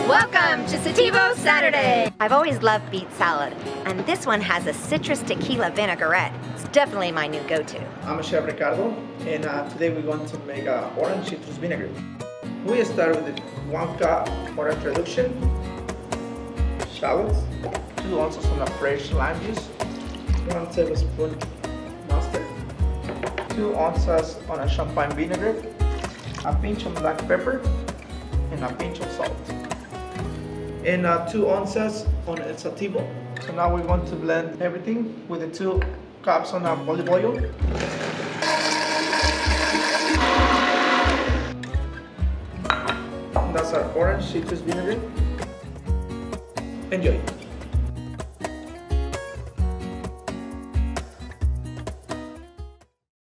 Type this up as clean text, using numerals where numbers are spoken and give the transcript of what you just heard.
Welcome to Sativo Saturday! I've always loved beet salad, and this one has a citrus tequila vinaigrette. It's definitely my new go-to. I'm Chef Ricardo, and today we're going to make orange citrus vinaigrette. We start with 1 cup orange reduction, shallots, 2 ounces of fresh lime juice, 1 tablespoon mustard, 2 ounces on a champagne vinaigrette, a pinch of black pepper, and a pinch of salt, and 2 ounces on El Sativo. So now we're going to blend everything with the 2 cups on olive oil. That's our orange citrus vinaigrette. Enjoy.